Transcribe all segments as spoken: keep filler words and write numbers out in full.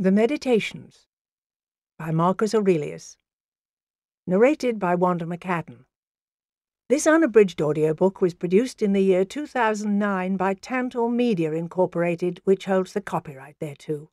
The Meditations by Marcus Aurelius. Narrated by Wanda McCaddon. This unabridged audiobook was produced in the year two thousand nine by Tantor Media Incorporated, which holds the copyright thereto.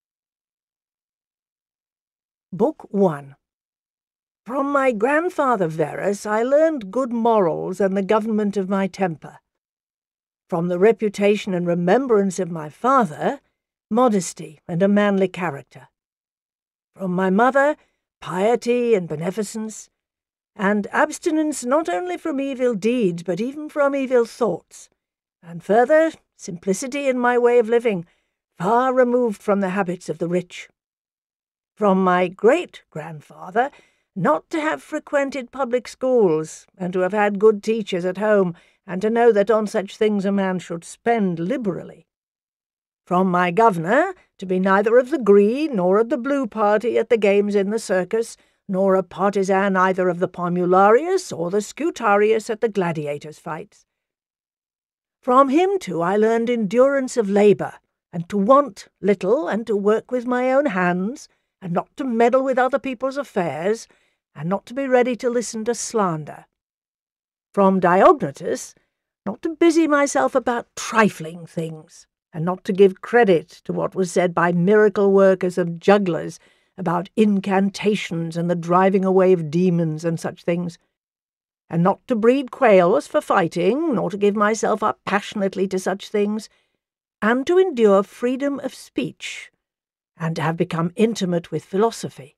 Book one. From my grandfather Verus I learned good morals and the government of my temper. From the reputation and remembrance of my father, modesty and a manly character. From my mother, piety and beneficence, and abstinence not only from evil deeds, but even from evil thoughts, and further, simplicity in my way of living, far removed from the habits of the rich. From my great-grandfather, not to have frequented public schools, and to have had good teachers at home, and to know that on such things a man should spend liberally. From my governor, to be neither of the green nor of the blue party at the games in the circus, nor a partisan either of the Pomularius or the Scutarius at the gladiators' fights. From him, too, I learned endurance of labour, and to want little, and to work with my own hands, and not to meddle with other people's affairs, and not to be ready to listen to slander. From Diognetus, not to busy myself about trifling things, and not to give credit to what was said by miracle workers and jugglers about incantations and the driving away of demons and such things, and not to breed quails for fighting, nor to give myself up passionately to such things, and to endure freedom of speech, and to have become intimate with philosophy.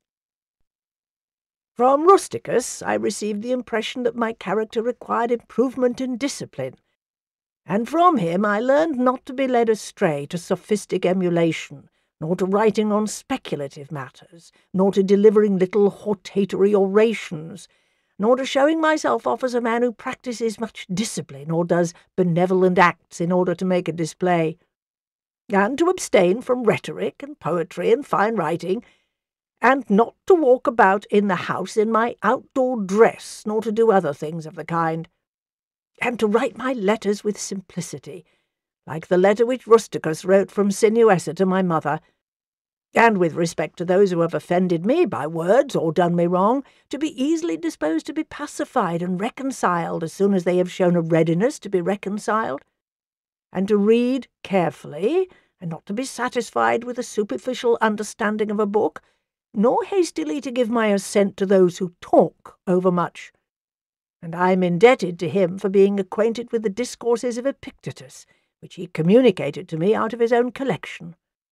From Rusticus I received the impression that my character required improvement and discipline, and from him I learned not to be led astray to sophistic emulation, nor to writing on speculative matters, nor to delivering little hortatory orations, nor to showing myself off as a man who practises much discipline or does benevolent acts in order to make a display, and to abstain from rhetoric and poetry and fine writing, and not to walk about in the house in my outdoor dress, nor to do other things of the kind, and to write my letters with simplicity, like the letter which Rusticus wrote from Sinuessa to my mother, and with respect to those who have offended me by words or done me wrong, to be easily disposed to be pacified and reconciled as soon as they have shown a readiness to be reconciled, and to read carefully, and not to be satisfied with a superficial understanding of a book, nor hastily to give my assent to those who talk overmuch. And I am indebted to him for being acquainted with the discourses of Epictetus, which he communicated to me out of his own collection.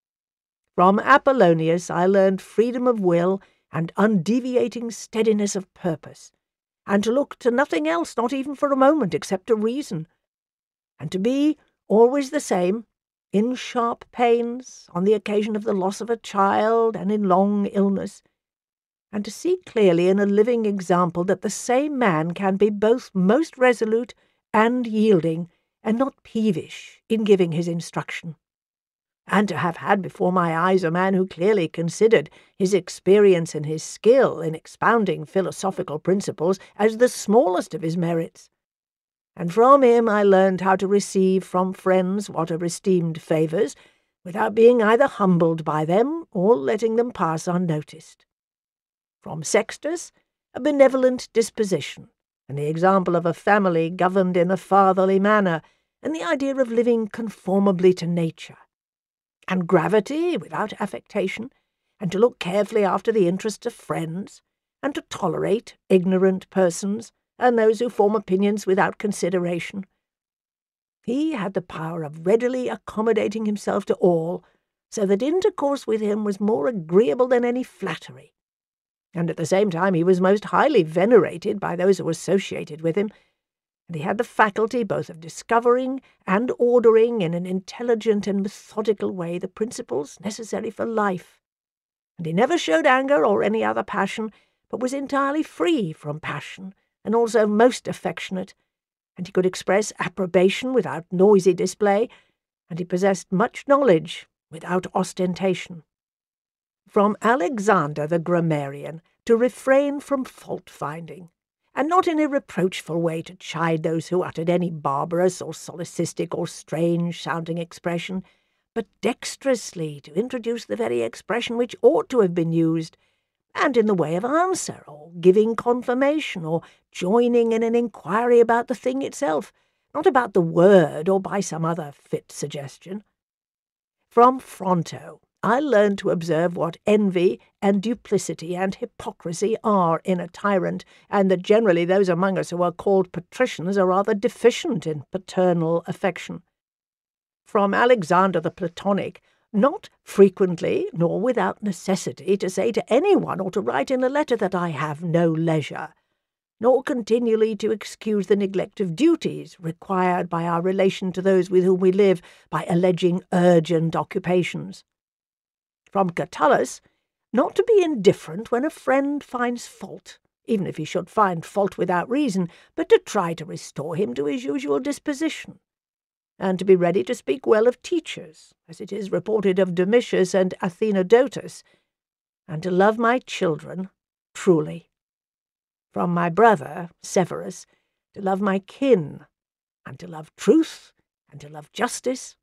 From Apollonius I learned freedom of will and undeviating steadiness of purpose, and to look to nothing else, not even for a moment, except to reason, and to be always the same, in sharp pains, on the occasion of the loss of a child, and in long illness, and to see clearly in a living example that the same man can be both most resolute and yielding, and not peevish in giving his instruction, and to have had before my eyes a man who clearly considered his experience and his skill in expounding philosophical principles as the smallest of his merits. And from him I learned how to receive from friends what are esteemed favours, without being either humbled by them or letting them pass unnoticed. From Sextus, a benevolent disposition, and the example of a family governed in a fatherly manner, and the idea of living conformably to nature, and gravity without affectation, and to look carefully after the interests of friends, and to tolerate ignorant persons, and those who form opinions without consideration. He had the power of readily accommodating himself to all, so that intercourse with him was more agreeable than any flattery, and at the same time he was most highly venerated by those who associated with him, and he had the faculty both of discovering and ordering in an intelligent and methodical way the principles necessary for life, and he never showed anger or any other passion, but was entirely free from passion, and also most affectionate, and he could express approbation without noisy display, and he possessed much knowledge without ostentation. From Alexander the grammarian, to refrain from fault-finding, and not in a reproachful way to chide those who uttered any barbarous or solecistic or strange-sounding expression, but dexterously to introduce the very expression which ought to have been used, and in the way of answer, or giving confirmation, or joining in an inquiry about the thing itself, not about the word or by some other fit suggestion. From Fronto I learned to observe what envy and duplicity and hypocrisy are in a tyrant, and that generally those among us who are called patricians are rather deficient in paternal affection. From Alexander the Platonic, not frequently, nor without necessity, to say to any one or to write in a letter that I have no leisure, nor continually to excuse the neglect of duties required by our relation to those with whom we live by alleging urgent occupations. From Catullus, not to be indifferent when a friend finds fault, even if he should find fault without reason, but to try to restore him to his usual disposition, and to be ready to speak well of teachers, as it is reported of Domitius and Athenodotus, and to love my children truly. From my brother, Severus, to love my kin, and to love truth, and to love justice.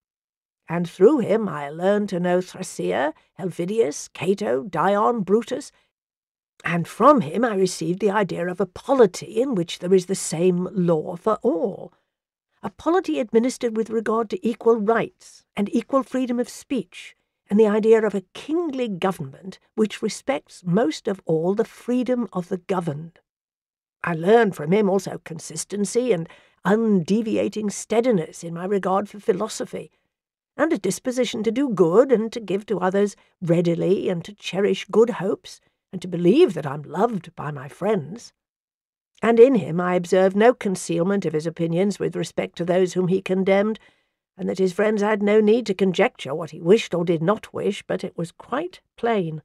And through him I learned to know Thrasea, Helvidius, Cato, Dion, Brutus, and from him I received the idea of a polity in which there is the same law for all, a polity administered with regard to equal rights and equal freedom of speech, and the idea of a kingly government which respects most of all the freedom of the governed. I learned from him also consistency and undeviating steadiness in my regard for philosophy, and a disposition to do good and to give to others readily, and to cherish good hopes, and to believe that I'm loved by my friends. And in him I observed no concealment of his opinions with respect to those whom he condemned, and that his friends had no need to conjecture what he wished or did not wish, but it was quite plain.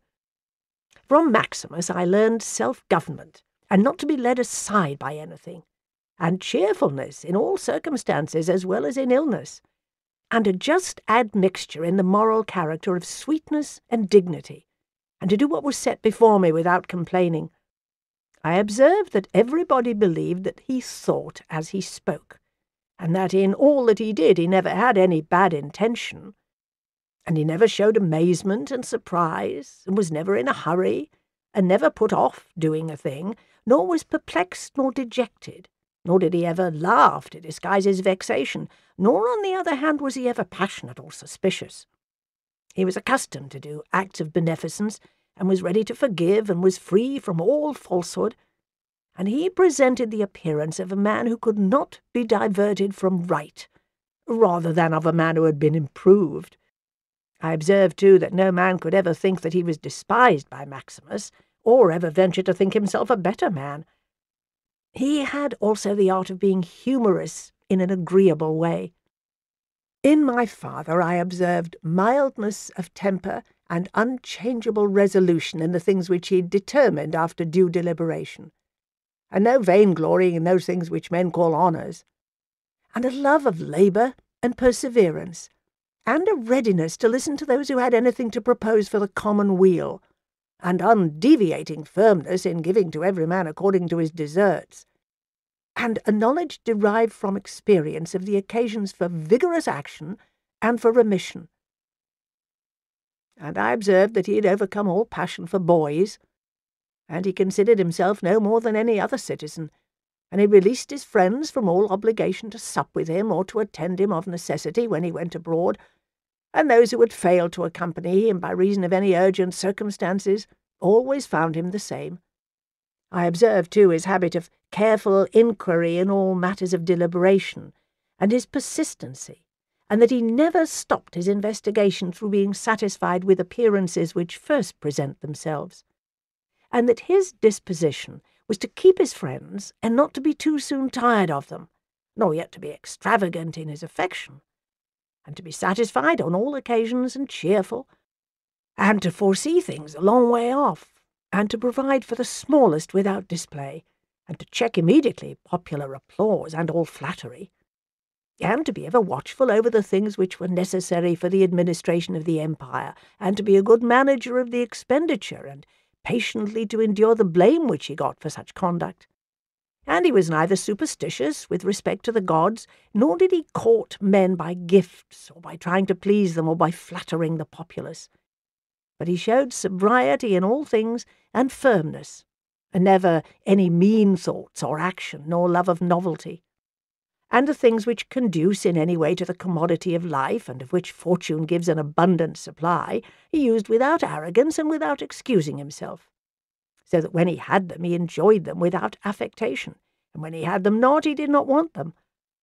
From Maximus I learned self-government, and not to be led aside by anything, and cheerfulness in all circumstances as well as in illness, and a just admixture in the moral character of sweetness and dignity, and to do what was set before me without complaining. I observed that everybody believed that he thought as he spoke, and that in all that he did he never had any bad intention, and he never showed amazement and surprise, and was never in a hurry, and never put off doing a thing, nor was perplexed nor dejected, nor did he ever laugh to disguise his vexation, nor on the other hand was he ever passionate or suspicious. He was accustomed to do acts of beneficence, and was ready to forgive, and was free from all falsehood, and he presented the appearance of a man who could not be diverted from right, rather than of a man who had been improved. I observed, too, that no man could ever think that he was despised by Maximus, or ever venture to think himself a better man. He had also the art of being humorous in an agreeable way. In my father I observed mildness of temper and unchangeable resolution in the things which he determined after due deliberation, and no vainglory in those things which men call honours, and a love of labour and perseverance, and a readiness to listen to those who had anything to propose for the common weal, and undeviating firmness in giving to every man according to his deserts, and a knowledge derived from experience of the occasions for vigorous action and for remission. And I observed that he had overcome all passion for boys, and he considered himself no more than any other citizen, and he released his friends from all obligation to sup with him or to attend him of necessity when he went abroad, and those who had failed to accompany him by reason of any urgent circumstances always found him the same. I observed, too, his habit of careful inquiry in all matters of deliberation, and his persistency, and that he never stopped his investigation through being satisfied with appearances which first present themselves, and that his disposition was to keep his friends, and not to be too soon tired of them, nor yet to be extravagant in his affection, and to be satisfied on all occasions and cheerful, and to foresee things a long way off, and to provide for the smallest without display, and to check immediately popular applause and all flattery, and to be ever watchful over the things which were necessary for the administration of the empire, and to be a good manager of the expenditure, and patiently to endure the blame which he got for such conduct, And he was neither superstitious with respect to the gods, nor did he court men by gifts, or by trying to please them, or by flattering the populace. But he showed sobriety in all things, and firmness, and never any mean thoughts or action, nor love of novelty. And the things which conduce in any way to the commodity of life, and of which fortune gives an abundant supply, he used without arrogance and without excusing himself, so that when he had them he enjoyed them without affectation, and when he had them not he did not want them.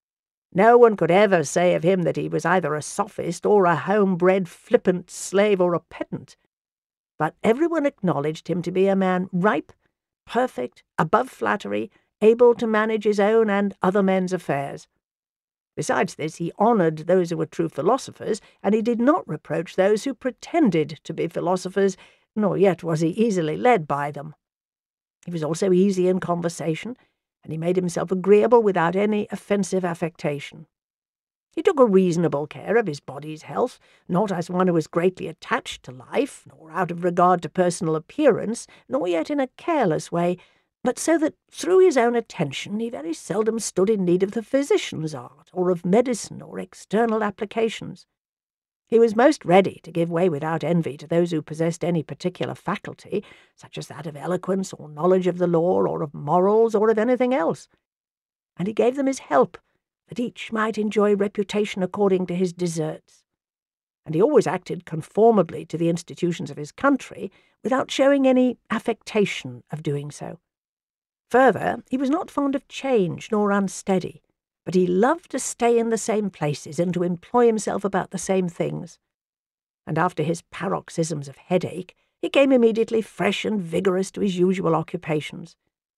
No one could ever say of him that he was either a sophist or a home-bred flippant slave or a pedant, but everyone acknowledged him to be a man ripe, perfect, above flattery, able to manage his own and other men's affairs. Besides this, he honoured those who were true philosophers, and he did not reproach those who pretended to be philosophers, nor yet was he easily led by them. He was also easy in conversation, and he made himself agreeable without any offensive affectation. He took a reasonable care of his body's health, not as one who was greatly attached to life, nor out of regard to personal appearance, nor yet in a careless way, but so that through his own attention he very seldom stood in need of the physician's art, or of medicine, or external applications. He was most ready to give way without envy to those who possessed any particular faculty, such as that of eloquence, or knowledge of the law, or of morals, or of anything else, and he gave them his help, that each might enjoy reputation according to his deserts. And he always acted conformably to the institutions of his country, without showing any affectation of doing so. Further, he was not fond of change, nor unsteady, but he loved to stay in the same places, and to employ himself about the same things. And after his paroxysms of headache, he came immediately fresh and vigorous to his usual occupations.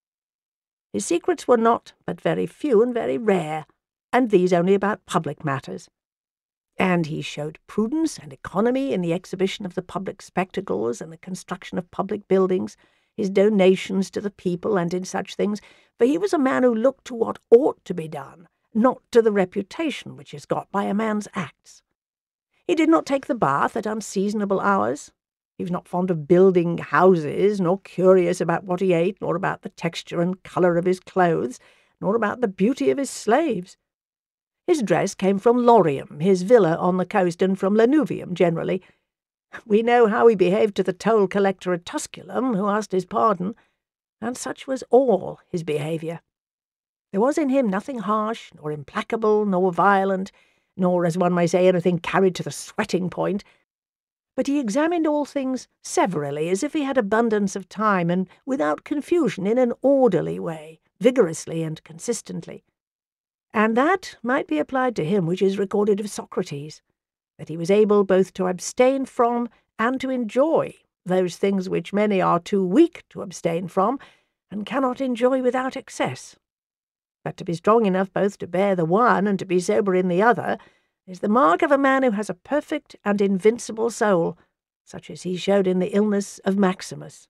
His secrets were not but very few and very rare, and these only about public matters. And he showed prudence and economy in the exhibition of the public spectacles and the construction of public buildings, his donations to the people, and in such things, for he was a man who looked to what ought to be done, not to the reputation which is got by a man's acts. He did not take the bath at unseasonable hours. He was not fond of building houses, nor curious about what he ate, nor about the texture and colour of his clothes, nor about the beauty of his slaves. His dress came from Lorium, his villa on the coast, and from Lanuvium generally. We know how he behaved to the toll-collector at Tusculum, who asked his pardon, and such was all his behaviour. There was in him nothing harsh, nor implacable, nor violent, nor, as one may say, anything carried to the sweating point, but he examined all things severally, as if he had abundance of time, and without confusion, in an orderly way, vigorously and consistently. And that might be applied to him which is recorded of Socrates, that he was able both to abstain from and to enjoy those things which many are too weak to abstain from, and cannot enjoy without excess. But to be strong enough both to bear the one and to be sober in the other is the mark of a man who has a perfect and invincible soul, such as he showed in the illness of Maximus.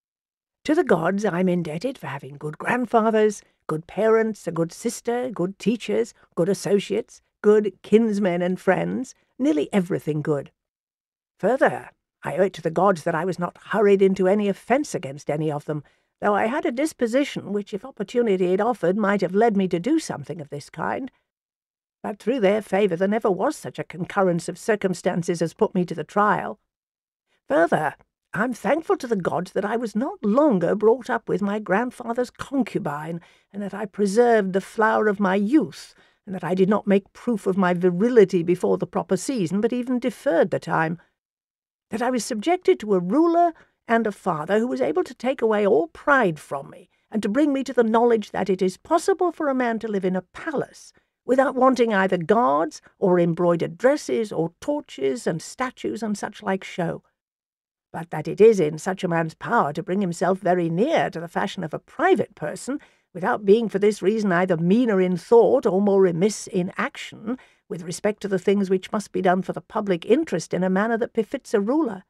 To the gods I am indebted for having good grandfathers, good parents, a good sister, good teachers, good associates, good kinsmen and friends, nearly everything good. Further, I owe it to the gods that I was not hurried into any offence against any of them, though I had a disposition which, if opportunity had offered, might have led me to do something of this kind. But through their favour there never was such a concurrence of circumstances as put me to the trial. Further, I am thankful to the gods that I was not longer brought up with my grandfather's concubine, and that I preserved the flower of my youth, and that I did not make proof of my virility before the proper season, but even deferred the time, that I was subjected to a ruler and a father who was able to take away all pride from me, and to bring me to the knowledge that it is possible for a man to live in a palace, without wanting either guards, or embroidered dresses, or torches, and statues, and such like show, but that it is in such a man's power to bring himself very near to the fashion of a private person, without being for this reason either meaner in thought or more remiss in action, with respect to the things which must be done for the public interest in a manner that befits a ruler.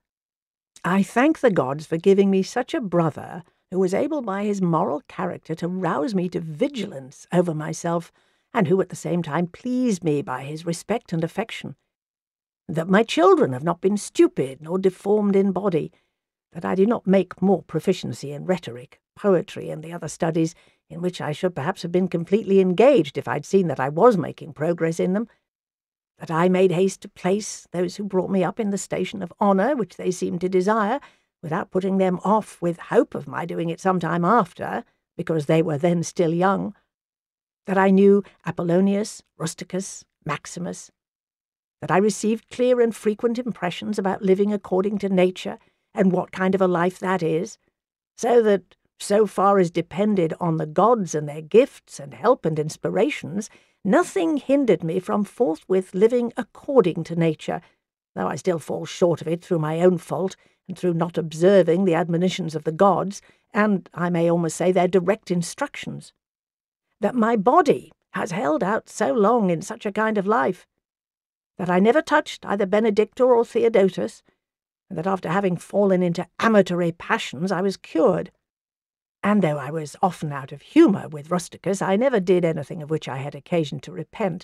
I thank the gods for giving me such a brother, who was able by his moral character to rouse me to vigilance over myself, and who at the same time pleased me by his respect and affection. That my children have not been stupid nor deformed in body, that I did not make more proficiency in rhetoric, poetry and the other studies in which I should perhaps have been completely engaged if I'd seen that I was making progress in them, that I made haste to place those who brought me up in the station of honour which they seemed to desire, without putting them off with hope of my doing it some time after, because they were then still young, that I knew Apollonius, Rusticus, Maximus, that I received clear and frequent impressions about living according to nature and what kind of a life that is, so that, so far as depended on the gods and their gifts and help and inspirations, nothing hindered me from forthwith living according to nature, though I still fall short of it through my own fault and through not observing the admonitions of the gods, and I may almost say their direct instructions. That my body has held out so long in such a kind of life, that I never touched either Benedictor or Theodotus, and that after having fallen into amatory passions I was cured. And though I was often out of humour with Rusticus, I never did anything of which I had occasion to repent.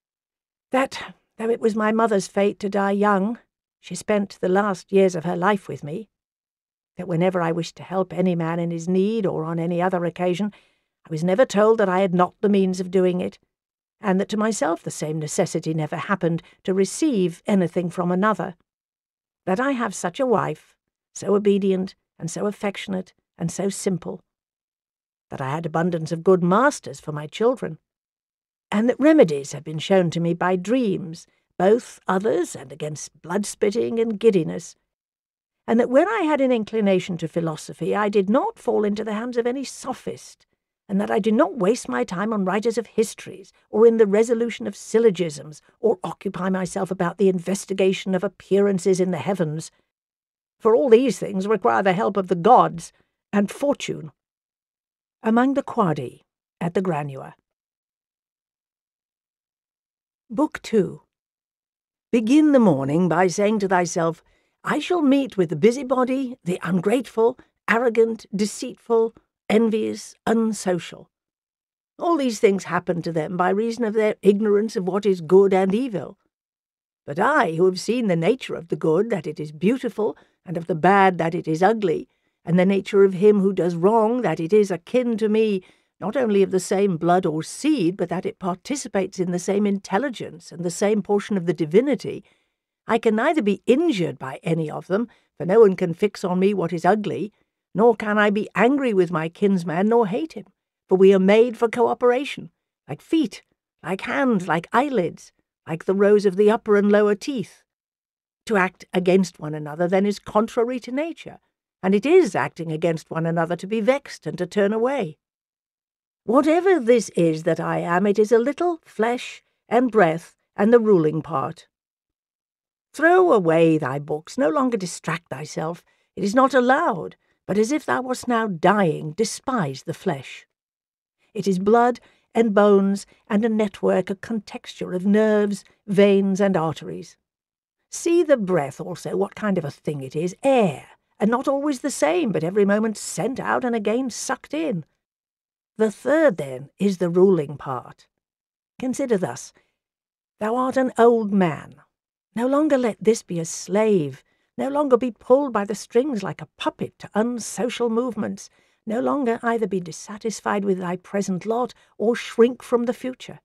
That, though it was my mother's fate to die young, she spent the last years of her life with me. That whenever I wished to help any man in his need or on any other occasion, I was never told that I had not the means of doing it, and that to myself the same necessity never happened to receive anything from another. That I have such a wife, so obedient and so affectionate and so simple, that I had abundance of good masters for my children, and that remedies had been shown to me by dreams, both others and against blood-spitting and giddiness, and that when I had an inclination to philosophy I did not fall into the hands of any sophist, and that I did not waste my time on writers of histories, or in the resolution of syllogisms, or occupy myself about the investigation of appearances in the heavens, for all these things require the help of the gods and fortune. Among the Quadi, at the Granua. Book two. Begin the morning by saying to thyself, I shall meet with the busybody, the ungrateful, arrogant, deceitful, envious, unsocial. All these things happen to them by reason of their ignorance of what is good and evil. But I, who have seen the nature of the good, that it is beautiful, and of the bad, that it is ugly, and the nature of him who does wrong, that it is akin to me, not only of the same blood or seed, but that it participates in the same intelligence and the same portion of the divinity, I can neither be injured by any of them, for no one can fix on me what is ugly, nor can I be angry with my kinsman, nor hate him, for we are made for cooperation, like feet, like hands, like eyelids, like the rows of the upper and lower teeth. To act against one another, then, is contrary to nature, and it is acting against one another to be vexed and to turn away. Whatever this is that I am, it is a little flesh and breath and the ruling part. Throw away thy books, no longer distract thyself. It is not allowed, but as if thou wast now dying, despise the flesh. It is blood and bones and a network, a contexture of nerves, veins, and arteries. See the breath also, what kind of a thing it is, air, and not always the same, but every moment sent out and again sucked in. The third, then, is the ruling part. Consider thus. Thou art an old man. No longer let this be a slave. No longer be pulled by the strings like a puppet to unsocial movements. No longer either be dissatisfied with thy present lot or shrink from the future.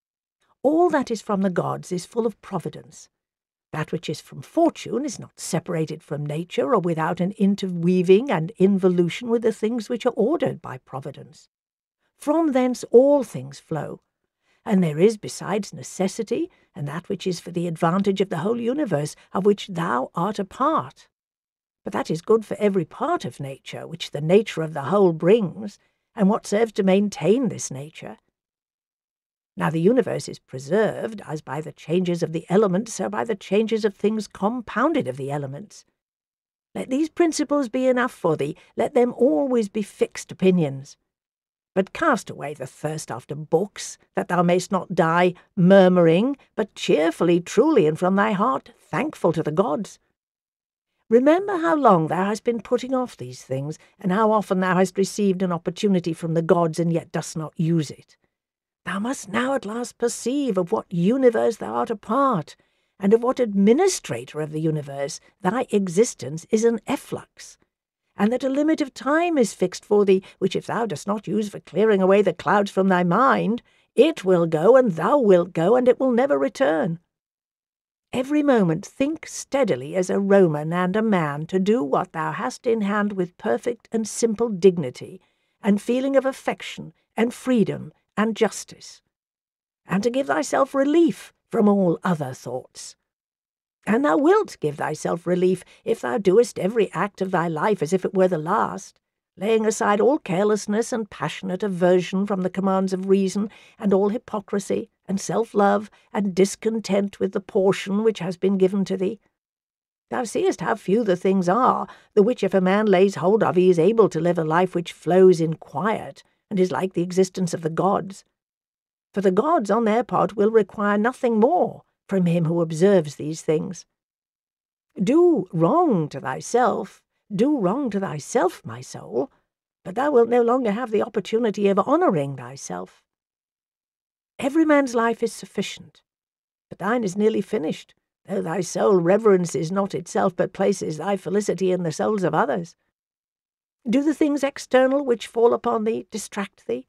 All that is from the gods is full of providence. That which is from fortune is not separated from nature or without an interweaving and involution with the things which are ordered by providence. From thence all things flow, and there is besides necessity, and that which is for the advantage of the whole universe, of which thou art a part. But that is good for every part of nature, which the nature of the whole brings, and what serves to maintain this nature. Now the universe is preserved, as by the changes of the elements, so by the changes of things compounded of the elements. Let these principles be enough for thee, let them always be fixed opinions. But cast away the thirst after books, that thou mayst not die murmuring, but cheerfully, truly, and from thy heart, thankful to the gods. Remember how long thou hast been putting off these things, and how often thou hast received an opportunity from the gods, and yet dost not use it. Thou must now at last perceive of what universe thou art a part, and of what administrator of the universe thy existence is an efflux, and that a limit of time is fixed for thee, which if thou dost not use for clearing away the clouds from thy mind, it will go, and thou wilt go, and it will never return. Every moment think steadily as a Roman and a man to do what thou hast in hand with perfect and simple dignity, and feeling of affection, and freedom, and justice, and to give thyself relief from all other thoughts. And thou wilt give thyself relief if thou doest every act of thy life as if it were the last, laying aside all carelessness and passionate aversion from the commands of reason, and all hypocrisy, and self-love, and discontent with the portion which has been given to thee. Thou seest how few the things are, the which if a man lays hold of he is able to live a life which flows in quiet, and is like the existence of the gods. For the gods, on their part, will require nothing more from him who observes these things. Do wrong to thyself, do wrong to thyself, my soul, but thou wilt no longer have the opportunity of honouring thyself. Every man's life is sufficient, but thine is nearly finished, though thy soul reverences not itself, but places thy felicity in the souls of others. Do the things external which fall upon thee distract thee?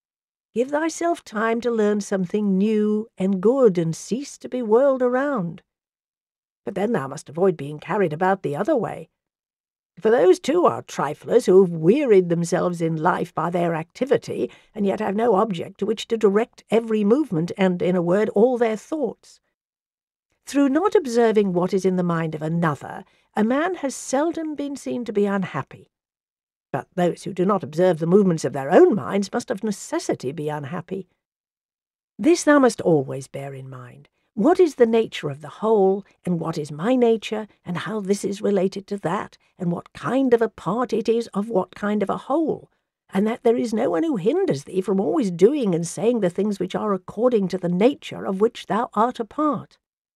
Give thyself time to learn something new and good, and cease to be whirled around. But then thou must avoid being carried about the other way. For those too are triflers who have wearied themselves in life by their activity, and yet have no object to which to direct every movement, and, in a word, all their thoughts. Through not observing what is in the mind of another, a man has seldom been seen to be unhappy. But those who do not observe the movements of their own minds must of necessity be unhappy. This thou must always bear in mind. What is the nature of the whole, and what is my nature, and how this is related to that, and what kind of a part it is of what kind of a whole, and that there is no one who hinders thee from always doing and saying the things which are according to the nature of which thou art a part.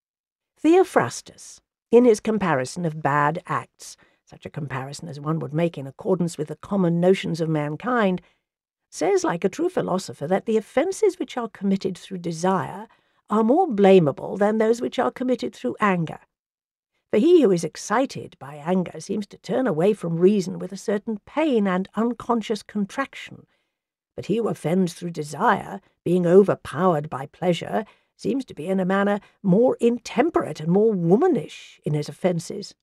Theophrastus, in his comparison of bad acts, such a comparison as one would make in accordance with the common notions of mankind, says like a true philosopher that the offences which are committed through desire are more blamable than those which are committed through anger. For he who is excited by anger seems to turn away from reason with a certain pain and unconscious contraction, but he who offends through desire, being overpowered by pleasure, seems to be in a manner more intemperate and more womanish in his offences.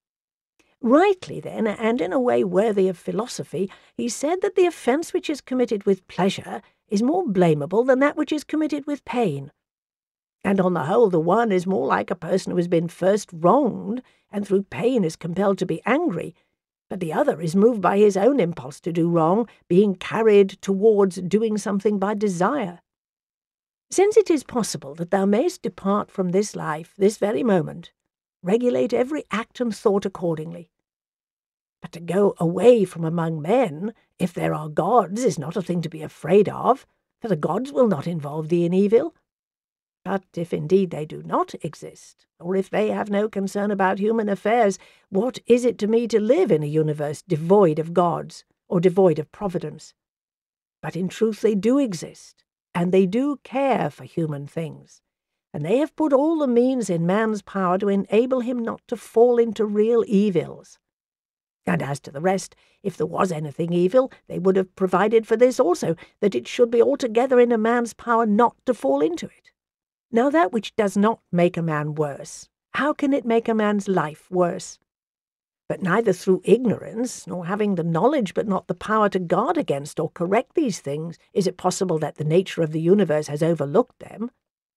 Rightly, then, and in a way worthy of philosophy, he said that the offence which is committed with pleasure is more blamable than that which is committed with pain. And on the whole the one is more like a person who has been first wronged, and through pain is compelled to be angry, but the other is moved by his own impulse to do wrong, being carried towards doing something by desire. Since it is possible that thou mayst depart from this life this very moment, regulate every act and thought accordingly. But to go away from among men, if there are gods, is not a thing to be afraid of, for the gods will not involve thee in evil. But if indeed they do not exist, or if they have no concern about human affairs, what is it to me to live in a universe devoid of gods, or devoid of providence? But in truth they do exist, and they do care for human things, and they have put all the means in man's power to enable him not to fall into real evils. And as to the rest, if there was anything evil, they would have provided for this also, that it should be altogether in a man's power not to fall into it. Now that which does not make a man worse, how can it make a man's life worse? But neither through ignorance, nor having the knowledge but not the power to guard against or correct these things, is it possible that the nature of the universe has overlooked them.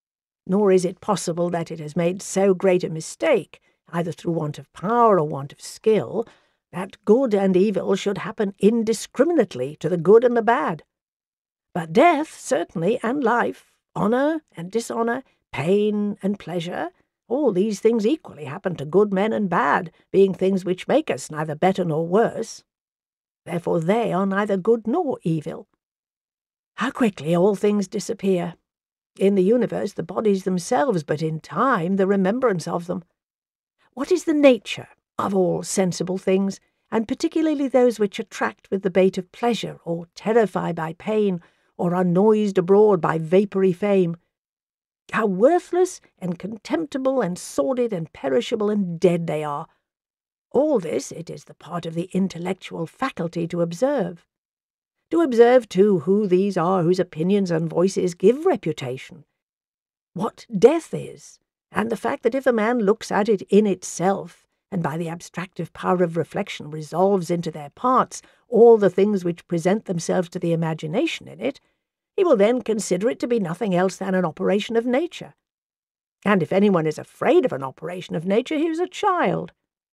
Nor is it possible that it has made so great a mistake, either through want of power or want of skill, that good and evil should happen indiscriminately to the good and the bad. But death, certainly, and life, honour and dishonour, pain and pleasure, all these things equally happen to good men and bad, being things which make us neither better nor worse. Therefore they are neither good nor evil. How quickly all things disappear! In the universe the bodies themselves, but in time the remembrance of them. What is the nature of all sensible things, and particularly those which attract with the bait of pleasure, or terrify by pain, or are noised abroad by vapoury fame? How worthless and contemptible and sordid and perishable and dead they are! All this it is the part of the intellectual faculty to observe. To observe, too, who these are whose opinions and voices give reputation, what death is, and the fact that if a man looks at it in itself, and by the abstractive power of reflection resolves into their parts all the things which present themselves to the imagination in it, he will then consider it to be nothing else than an operation of nature. And if anyone is afraid of an operation of nature, he is a child.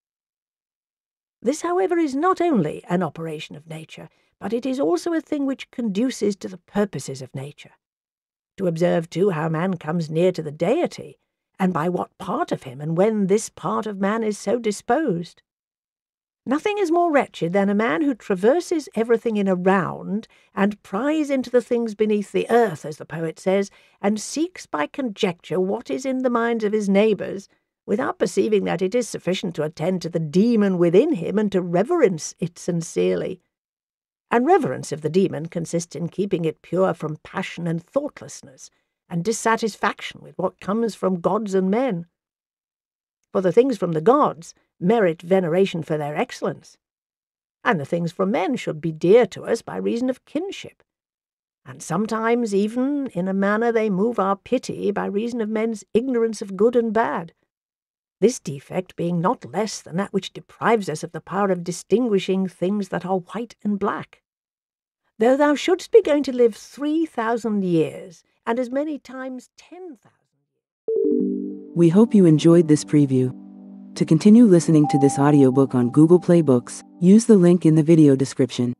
This, however, is not only an operation of nature, but it is also a thing which conduces to the purposes of nature. To observe, too, how man comes near to the deity, and by what part of him, and when this part of man is so disposed. Nothing is more wretched than a man who traverses everything in a round, and pries into the things beneath the earth, as the poet says, and seeks by conjecture what is in the minds of his neighbours, without perceiving that it is sufficient to attend to the demon within him and to reverence it sincerely. And reverence of the demon consists in keeping it pure from passion and thoughtlessness, and dissatisfaction with what comes from gods and men. For the things from the gods merit veneration for their excellence, and the things from men should be dear to us by reason of kinship, and sometimes even in a manner they move our pity by reason of men's ignorance of good and bad, this defect being not less than that which deprives us of the power of distinguishing things that are white and black. Though thou shouldst be going to live three thousand years, and as many times ten thousand. We hope you enjoyed this preview. To continue listening to this audiobook on Google Play Books, use the link in the video description.